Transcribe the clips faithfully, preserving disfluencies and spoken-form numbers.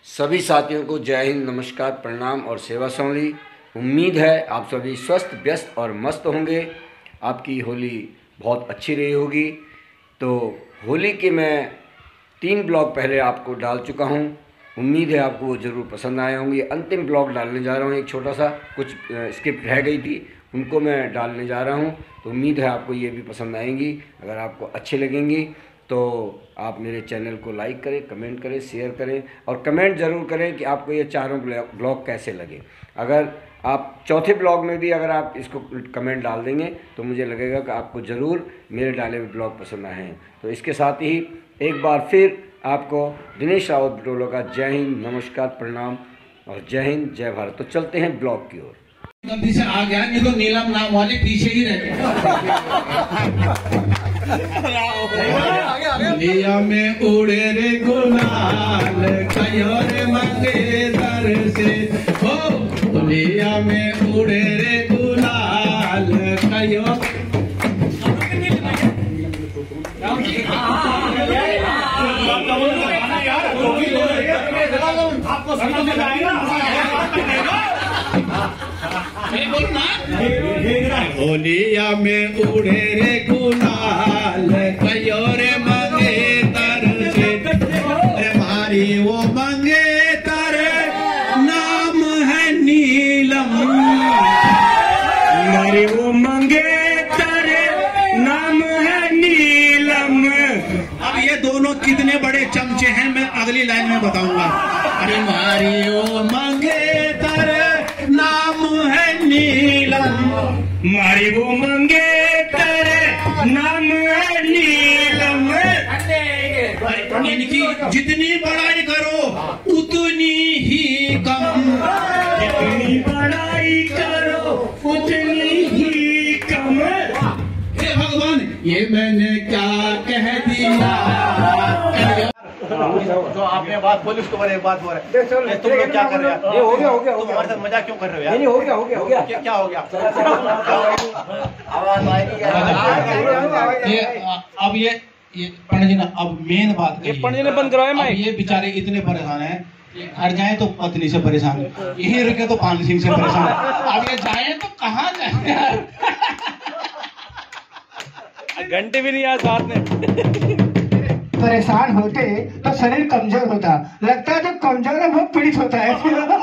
सभी साथियों को जय हिंद, नमस्कार, प्रणाम और सेवा संवरी। उम्मीद है आप सभी स्वस्थ, व्यस्त और मस्त होंगे। आपकी होली बहुत अच्छी रही होगी। तो होली के मैं तीन ब्लॉग पहले आपको डाल चुका हूं। उम्मीद है आपको वो ज़रूर पसंद आए होंगे। अंतिम ब्लॉग डालने जा रहा हूं, एक छोटा सा, कुछ स्किप रह गई थी उनको मैं डालने जा रहा हूं। तो उम्मीद है आपको ये भी पसंद आएंगी। अगर आपको अच्छे लगेंगी तो आप मेरे चैनल को लाइक करें, कमेंट करें, शेयर करें और कमेंट ज़रूर करें कि आपको ये चारों ब्लॉग कैसे लगे। अगर आप चौथे ब्लॉग में भी अगर आप इसको कमेंट डाल देंगे तो मुझे लगेगा कि आपको ज़रूर मेरे डाले हुए ब्लॉग पसंद आए हैं। तो इसके साथ ही एक बार फिर आपको दिनेश रावत बटोला का जय हिंद, नमस्कार, प्रणाम और जय हिंद, जय भारत। तो चलते हैं ब्लॉग की ओर। गलती से आ गया, नहीं तो नीलम नाम वाले पीछे ही रहते। लिया में उड़े रे गुलाल कयो रे मंगे दर से, हो लिया में उड़े रे गुलाल कयो। आपको समझ में आएगा? होलिया में उड़े रे गुलाल कयो रे मंगेतर से, मारी वो मंगेतर नाम है नीलम, मारी वो मंगेतर नाम है नीलम। अब ये दोनों कितने बड़े चमचे हैं मैं अगली लाइन में बताऊंगा। अरे मारी वो मंगेतर नाम है नीलम, मारी वो मंगेतर नाम है नीलम। इनकी जितनी बड़ाई करो उतनी ही कम, जितनी बड़ाई करो उतनी ही कम। हे भगवान, ये मैंने क्या कह दिया? जो आपने बात बोली उसके बारे में बात बोल रहे हैं। तुम लोग क्या कर रहे हो? ये हो गया हो गया हो तुम हमारे साथ मजाक क्यों कर रहे हो यार? नहीं, हो गया हो गया हो गया। क्या क्या हो गया? आवाज आएगी। ये अब ये ये पंडित जी ने अब मेन बात कही। पंडित ने बंद करवाया मैं। ये बेचारे इतने परेशान हैं, घर जाए तो पत्नी से परेशान, यहीं रुके तो पान सिंह से परेशान। अब ये जाए तो कहाँ जाए यार? घंटे भी नहीं आया साथ में। परेशान होते तो शरीर कमजोर होता, लगता है जो कमजोर है वो पीड़ित होता है।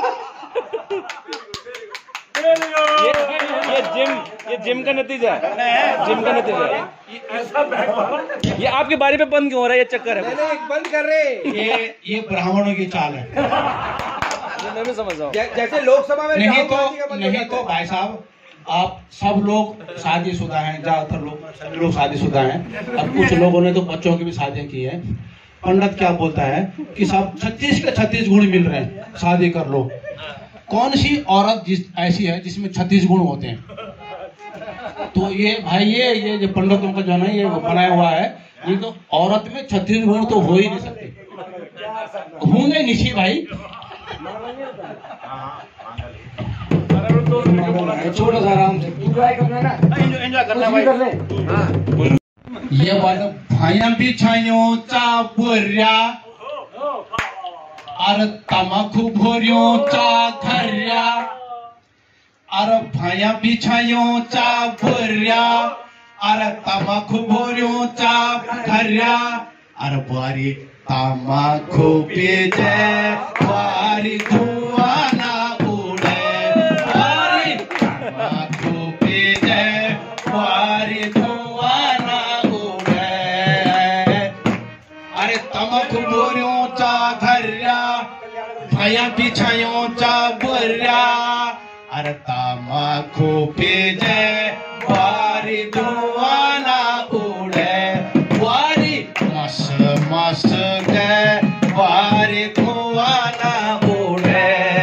ये ये जिम ये जिम का नतीजा है, जिम का नतीजा है। ये आपके बारी पे बंद क्यों हो रहा है? ये चक्कर है, बंद कर रहे। ये ये ब्राह्मणों की चाल है। ये मैं भी समझ रहा हूँ। जैसे लोकसभा में नहीं तो नहीं तो भाई साहब, आप सब लोग शादीशुदा हैं, ज्यादातर लोग सभी लोग शादीशुदा हैं। और कुछ लोगों ने तो बच्चों की भी शादियां की है। पंडित क्या बोलता है कि सब छत्तीस के छत्तीस गुण मिल रहे हैं, शादी कर लो। कौन सी औरत जिस ऐसी है जिसमें छत्तीस गुण होते हैं? तो ये भाई ये ये जो पंडितों का जो है ना ये बनाया हुआ है, ये तो औरत में छत्तीस गुण तो हो ही नहीं सकते, होंगे निशी भाई। छोटा सा आराम से एंजॉय करना ना, एंजॉय करना भाई। कर ले। ये बात भाया बिछायो चा बोर्या और तमाकू भोरियो चा घर्या, और भाया बिछायो चा बोर्या और तमाकू भोरियो चा घर्या, और बारी तमाकू पे जय बारी धुआं ना उड़े, बारी तमाकू पे जय बारी धुआं ना उड़े। अरे तमाकू भोरियो चा घर्या, भाया बिछायो चा बोर्या, अरे तमाकू पे जय बारी धुआं ना उड़े, बारी मस मस गए बारी धुआं ना उड़े।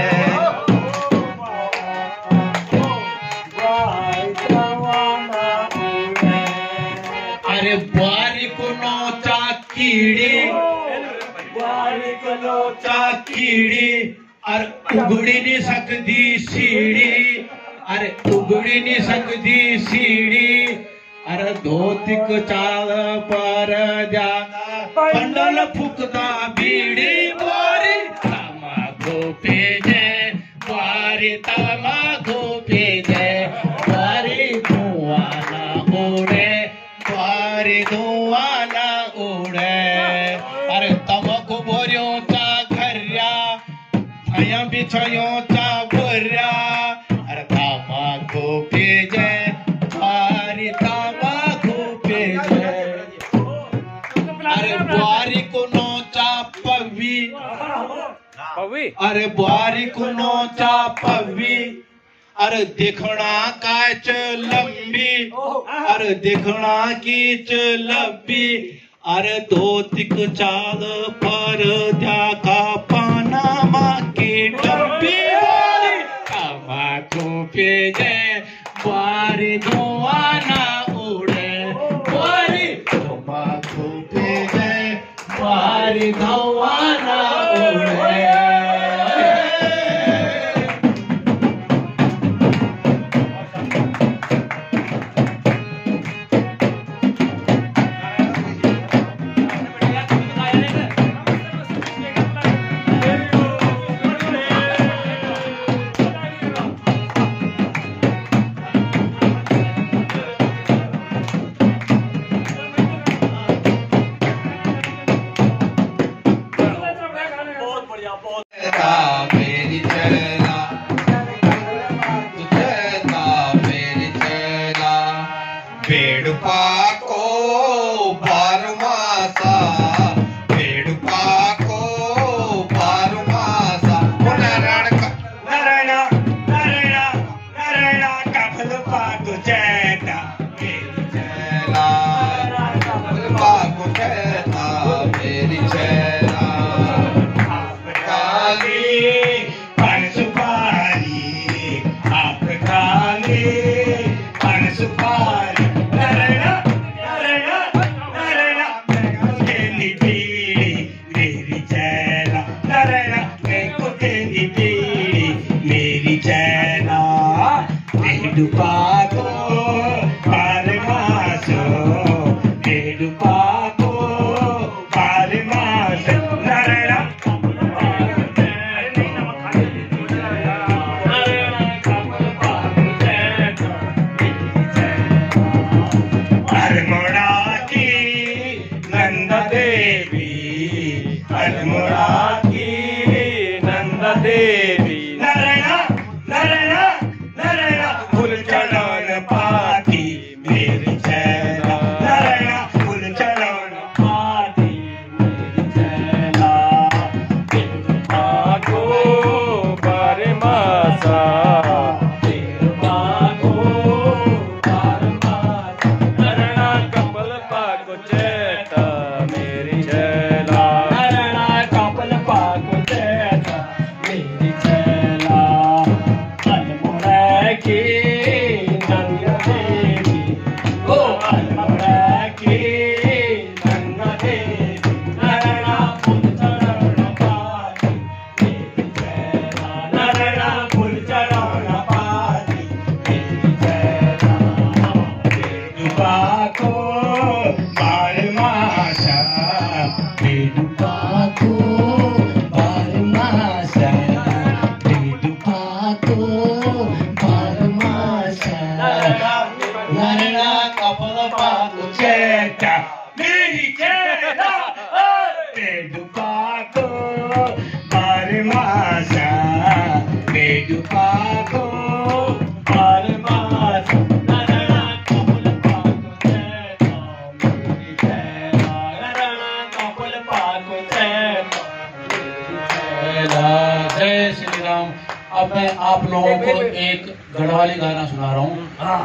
अरे बारी को नोचा कीड़ी, बारी को नोचा कीड़ी, और उगड़ी नहीं सकती सीढ़ी, अरे उगड़ी नहीं सकती सीढ़ी, अरे धोतिक चाल पर जाना पंडल फुकता बीड़ी बोरी, बिछयो चावरिया अरे धामा गोपे जय बारी धामा गोपे जय अरे बारी को नोचा पवी पवी अरे बारी को नोचा पवी अरे देखना काच लंबी अरे देखना कीच लंबी अरे दो तिक चाल पर द्या का पानामा की डब्बी तमाकू पे जय बारी धुआना उड़े बारी तमाकू पे जय बारी धुआना उड़े जय श्री राम। अब मैं आप लोगों को एक गढ़वाली गाना सुना रहा हूँ।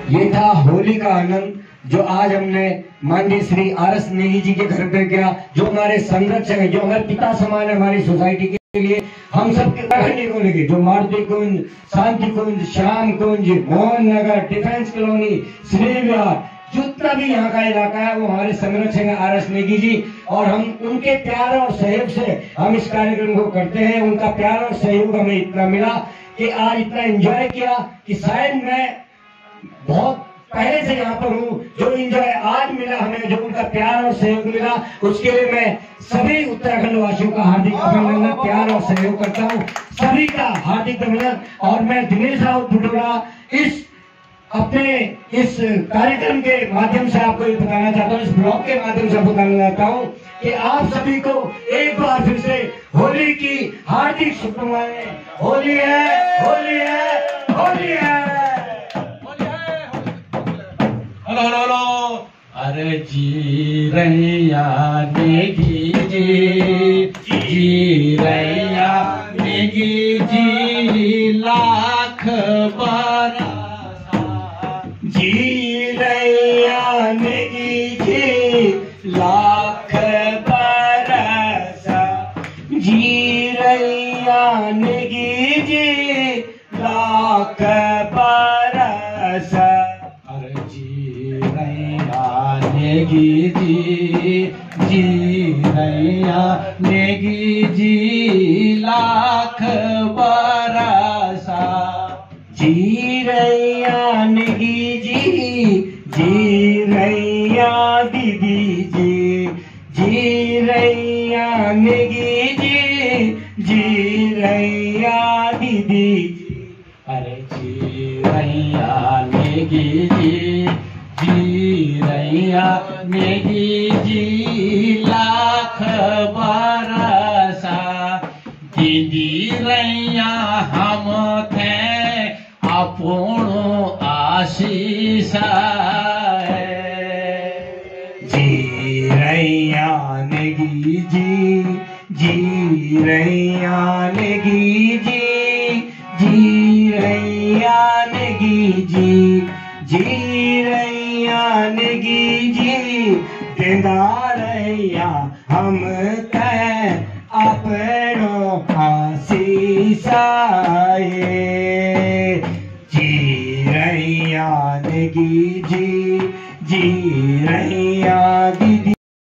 ये था होली का आनंद जो आज हमने माननीय श्री आर एस नेगी जी के घर पे किया, जो हमारे संरक्षक है, जो हमारे पिता समान है हमारी सोसाइटी के लिए। हम सब करने को लगे, जो मारुति कुंज, शांति कुंज, श्याम कुंज, मोहन नगर, डिफेंस कॉलोनी, श्री विहार, जितना भी यहाँ का इलाका है वो हमारे संरक्षक है आर एस नेगी जी। और हम उनके प्यार और सहयोग से हम इस कार्यक्रम को करते हैं। उनका प्यार और सहयोग हमें इतना मिला कि आज इतना एंजॉय किया कि शायद मैं बहुत पहले से यहाँ पर हूँ। जो एंजॉय आज मिला हमें, जो उनका प्यार और सहयोग मिला, उसके लिए मैं सभी उत्तराखंड वासियों का हार्दिक अभिनंदन, प्यार और सहयोग करता हूँ। सभी का हार्दिक अभिनंदन। और मैं दिनेश राउत बुटोला इस अपने इस कार्यक्रम के माध्यम से आपको ये बताना चाहता हूँ, इस ब्लॉग के माध्यम से बताना चाहता हूँ कि आप सभी को एक बार फिर से होली की हार्दिक शुभकामनाएं। होली है, होली है, होली है। Hello hello hello. अरे जी रैया नेगी जी, जी रैया नेगी जी, लाख बरसा। जी रैया नेगी जी, लाख बरसा। जी रैया नेगी जी, लाख बरसा। अरे जी रैया नेगी जी, जी रैया नेगी जी, लाख बरसा। जी रैया नेगी जी, जी रैया दीदी जी, जी रैया नेगी जी, जी रैया दीदी जी। अरे जी रैया नेगी जी, जी रैया नेगी जी, लाख बरसा। दीदी रैया हम थे अपूर्ण आशीष, जी रैया नेगी जी, जी रैया नेगी जी, जी रैया नेगी जी, जी रैया नेगी जी। देंदा रैया हम तै अपनो आशीष, जी रैया नेगी जी, जी रैया